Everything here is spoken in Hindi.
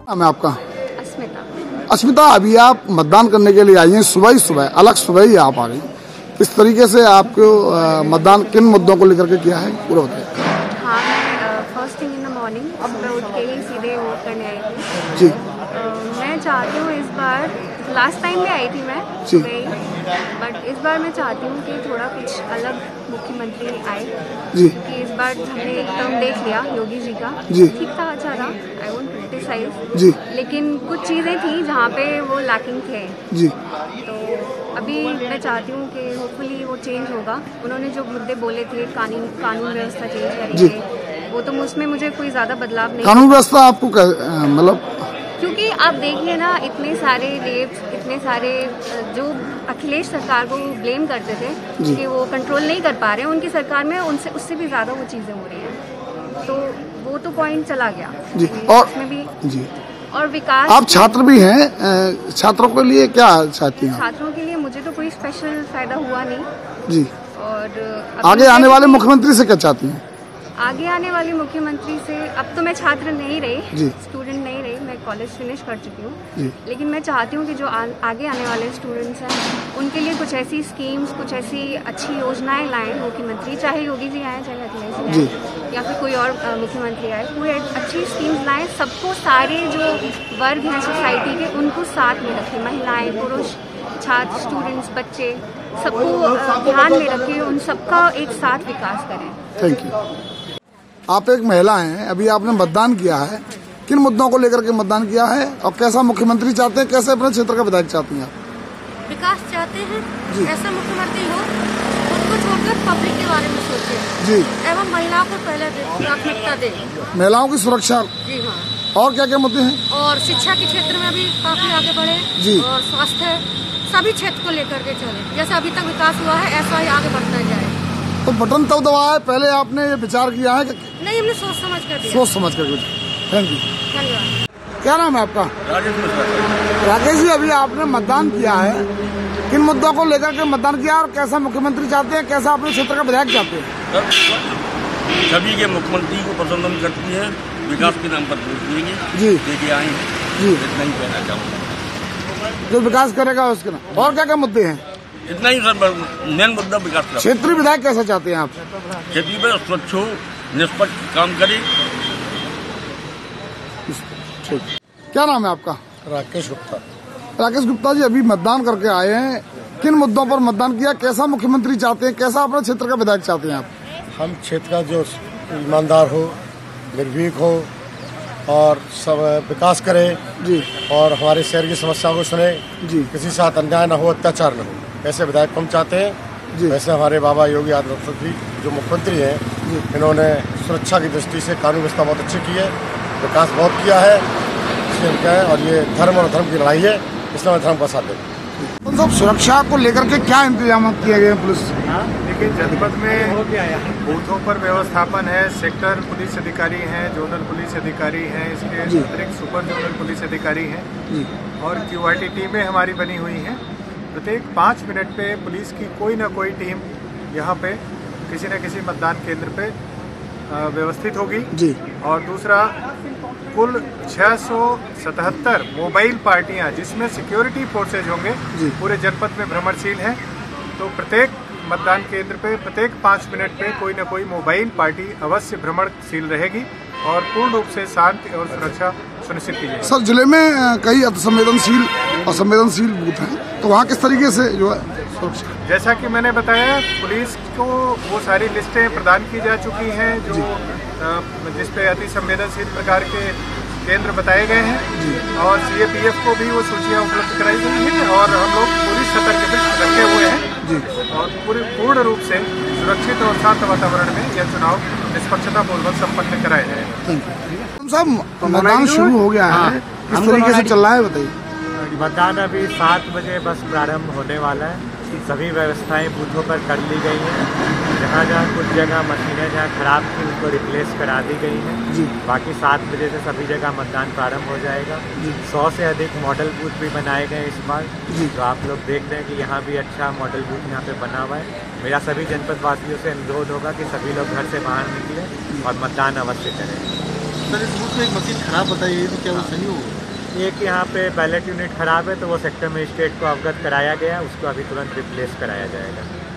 नाम है आपका? अस्मिता। अस्मिता, अभी आप मतदान करने के लिए आई हैं, सुबह ही सुबह, अलग सुबह ही आप आ गई। किस तरीके से आपको मतदान किन मुद्दों को लेकर के किया है, पूरा बताइए। हाँ, मैं first thing in the morning सुबह उठ के ही सीधे वोट करने आई थी। जी। मैं चाहती हूँ इस बार, लास्ट टाइम भी आई थी मैं सुबह ही, बट इस बार मैं चाहती हूँ कि थोड़ा कुछ अलग मुख्यमंत्री आए। जी। कि इस बार हमने एक टर्म देख लिया योगी जी का, जी। ठीक था, अच्छा था, आई वोंट क्रिटिसाइज। जी। लेकिन कुछ चीज़ें थी जहाँ पे वो लैकिंग थे। जी। तो अभी मैं चाहती हूँ कि होपफुली वो चेंज होगा। उन्होंने जो मुद्दे बोले थे, कानून व्यवस्था चेंज करेंगे, वो तो उसमें मुझे कोई ज़्यादा बदलाव नहीं। कानून व्यवस्था आपको मतलब, क्योंकि आप देखिए ना, इतने सारे रेप्स, इतने सारे जो अखिलेश सरकार को ब्लेम करते थे कि वो कंट्रोल नहीं कर पा रहे हैं उनकी सरकार में, उनसे उससे भी ज़्यादा वो चीज़ें हो रही हैं, तो वो तो पॉइंट चला गया जी। और उसमें भी जी, और विकास। आप छात्र भी हैं, छात्रों के लिए क्या चाहती हैं? छात्रों के लिए मुझे तो कोई स्पेशल फायदा हुआ नहीं जी। और आगे आने वाले मुख्यमंत्री से क्या चाहती हैं? आगे आने वाले मुख्यमंत्री से, अब तो मैं छात्र नहीं रही, स्टूडेंट नहीं रही, मैं कॉलेज फिनिश कर चुकी हूँ, लेकिन मैं चाहती हूँ कि जो आगे आने वाले स्टूडेंट्स हैं उनके लिए कुछ ऐसी स्कीम्स, कुछ ऐसी अच्छी योजनाएं लाएं मुख्यमंत्री, चाहे योगी जी आए, चाहे अखिलेश जी आए, या फिर कोई और मुख्यमंत्री आए, कोई अच्छी स्कीम्स लाएं, सबको, सारे जो वर्ग हैं सोसाइटी के, उनको साथ में रखें, महिलाएं, पुरुष, छात्र, स्टूडेंट्स, बच्चे, सबको ध्यान में रखें, उन सबका एक साथ विकास करें। Thank you. आप एक महिला हैं, अभी आपने मतदान किया है, किन मुद्दों को लेकर के मतदान किया है और कैसा मुख्यमंत्री चाहते हैं, कैसे अपने क्षेत्र का विधायक चाहती हैं आप? विकास चाहते हैं, ऐसा मुख्यमंत्री हो उनको छोड़कर पब्लिक के बारे में सोचे जी, एवं महिलाओं को पहले प्राथमिकता दे, महिलाओं की सुरक्षा जी हाँ, और क्या क्या मुद्दे हैं? और शिक्षा के क्षेत्र में भी काफी आगे बढ़े जी, और स्वास्थ्य, सभी क्षेत्र को लेकर के चले, जैसे अभी तक विकास हुआ है ऐसा ही आगे बढ़ता जाए। तो बटन तब दबाया है, पहले आपने ये विचार किया है कि नहीं? हमने सोच समझ कर दिया। सोच समझ कर। Thank you. धन्यवाद। क्या नाम है आपका? राकेश जी, अभी आपने मतदान किया है, किन मुद्दों को लेकर के मतदान किया और कैसा मुख्यमंत्री चाहते हैं, कैसा अपने क्षेत्र का विधायक चाहते हैं? सभी के मुख्यमंत्री को पसंद हम करती है, विकास के नाम पर जी लेके आए हैं जी, इतना ही कहना चाहूँगा। जो विकास करेगा उसके नाम। और क्या क्या मुद्दे हैं? इतना ही सर, मेन मुद्दा विकास का। क्षेत्रीय विधायक कैसा चाहते हैं आप? क्षेत्रीय में स्वच्छ हो, निष्पक्ष काम करे। क्या नाम है आपका? राकेश गुप्ता। राकेश गुप्ता जी, अभी मतदान करके आए हैं, किन मुद्दों पर मतदान किया, कैसा मुख्यमंत्री चाहते हैं, कैसा अपने क्षेत्र का विधायक चाहते हैं आप? हम क्षेत्र का जो ईमानदार हो, निर्भीक हो और सब विकास करे जी, और हमारे शहर की समस्याओं को सुने जी, किसी साथ अन्याय न हो, अत्याचार न हो, ऐसे विधायक हम चाहते हैं जी। वैसे हमारे बाबा योगी आदित्यनाथ जी जो मुख्यमंत्री हैं, इन्होंने सुरक्षा की दृष्टि से कानून व्यवस्था बहुत अच्छी की है, विकास बहुत किया है, और ये धर्म और धर्म की लड़ाई है, इसलिए मैं धर्म का साथ देता हूँ। तो सब सुरक्षा को लेकर के क्या इंतजाम किए गए पुलिस? देखिए, जनपद में बूथों पर व्यवस्थापन है, सेक्टर पुलिस अधिकारी हैं, जोनल पुलिस अधिकारी हैं, इसके अतिरिक्त सुपर जोनल पुलिस अधिकारी हैं और QRT टीमें हमारी बनी हुई हैं। प्रत्येक 5 मिनट पे पुलिस की कोई ना कोई टीम यहाँ पे किसी न किसी मतदान केंद्र पे व्यवस्थित होगी जी। और दूसरा, कुल 677 मोबाइल पार्टियां जिसमें सिक्योरिटी फोर्सेज होंगे पूरे जनपद में भ्रमणशील हैं, तो प्रत्येक मतदान केंद्र पे प्रत्येक 5 मिनट पे कोई न कोई मोबाइल पार्टी अवश्य भ्रमणशील रहेगी और पूर्ण रूप से शांति और सुरक्षा सुनिश्चित की जाएगी। सर, जिले में कई असंवेदनशील बूथ हैं, तो वहाँ किस तरीके से जो है सुरक्षा? जैसा कि मैंने बताया, पुलिस को वो सारी लिस्टें प्रदान की जा चुकी हैं जो जिसपे अति संवेदनशील प्रकार के केंद्र बताए गए हैं और CAPF को भी वो सूचियाँ उपलब्ध कराई गई हैं और हम लोग पूरी सतर्कता रखे हुए हैं और पूर्ण रूप से सुरक्षित और शांत वातावरण में यह चुनाव निष्पक्षता पूर्वक संपन्न कराए जाए। सब मतदान शुरू हो गया है, किस तरीके से चल रहा है बताइए? मतदान अभी 7 बजे बस प्रारंभ होने वाला है, सभी व्यवस्थाएं बूथों पर कर ली गई हैं, जहाँ जहाँ कुछ जगह मशीनें जहाँ खराब थी उनको रिप्लेस करा दी गई हैं जी। बाकी 7 बजे से सभी जगह मतदान प्रारंभ हो जाएगा। 100 से अधिक मॉडल बूथ भी बनाए गए इस बार, तो आप लोग देख रहे हैं कि यहाँ भी अच्छा मॉडल बूथ यहाँ पे बना हुआ है। मेरा सभी जनपद वासियों से अनुरोध होगा कि सभी लोग घर से बाहर निकलें और मतदान अवश्य करें। सर इस बूथ में एक मशीन खराब बताई गई थी, क्या वो सही होगा? एक यहाँ पे बैलेट यूनिट खराब है तो वो सेक्टर मजिस्ट्रेट को अवगत कराया गया, उसको अभी तुरंत रिप्लेस कराया जाएगा।